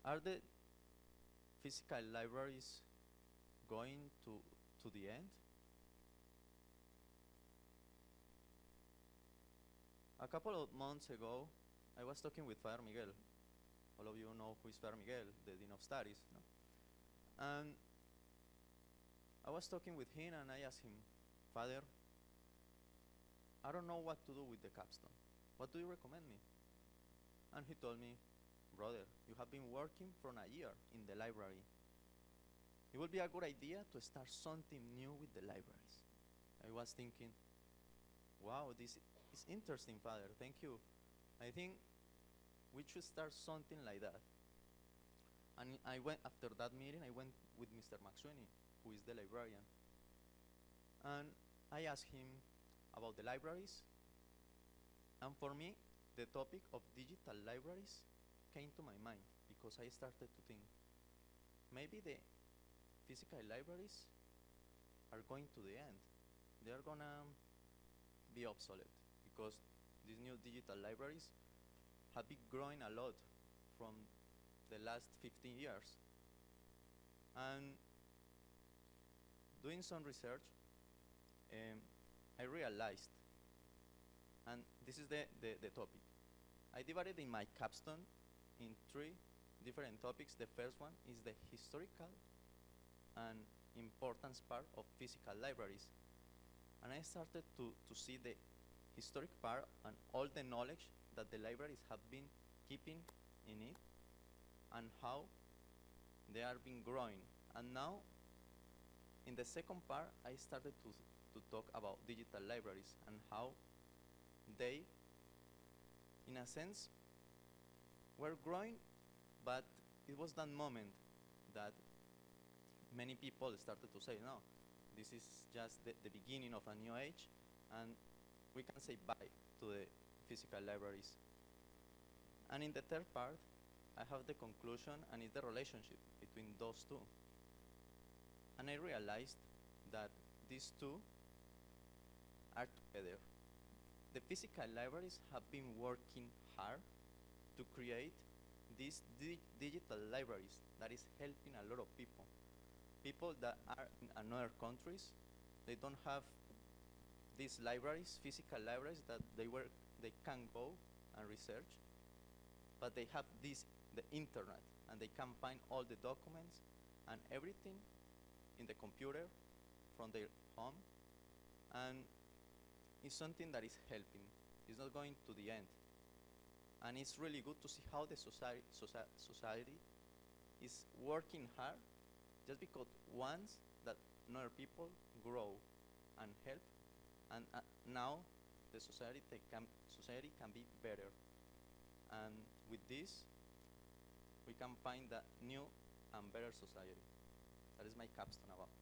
Are the physical libraries going to the end? A couple of months ago, I was talking with Father Miguel. All of you know who is Father Miguel, the Dean of Studies. No? And I was talking with him and I asked him, Father, I don't know what to do with the capstone. What do you recommend me? And he told me, brother, you have been working for a year in the library. It would be a good idea to start something new with the libraries. I was thinking, wow, this is interesting, Father, thank you. I think we should start something like that. And I went, after that meeting, I went with Mr. McSweeney, who is the librarian. And I asked him about the libraries. And for me, the topic of digital libraries came to my mind because I started to think, maybe the physical libraries are going to the end. They are gonna be obsolete because these new digital libraries have been growing a lot from the last 15 years. And doing some research, I realized, and this is the topic. I divided in my capstone in 3 different topics. The first one is the historical and importance part of physical libraries. And I started to see the historic part and all the knowledge that the libraries have been keeping in it and how they are been growing. And now, in the second part, I started to talk about digital libraries and how they, in a sense, were growing, but it was that moment that many people started to say, no, this is just the beginning of a new age, and we can say bye to the physical libraries. And in the third part, I have the conclusion, and it's the relationship between those two. And I realized that these two are together. The physical libraries have been working hard to create these digital libraries that is helping a lot of people. People that are in other countries, they don't have these libraries, physical libraries that they can go and research, but they have the internet, and they can find all the documents and everything in the computer from their home, and it's something that is helping. It's not going to the end. And it's really good to see how the society is working hard just because once that other people grow and help, and now the society can be better. And with this, we can find a new and better society. That is my capstone about.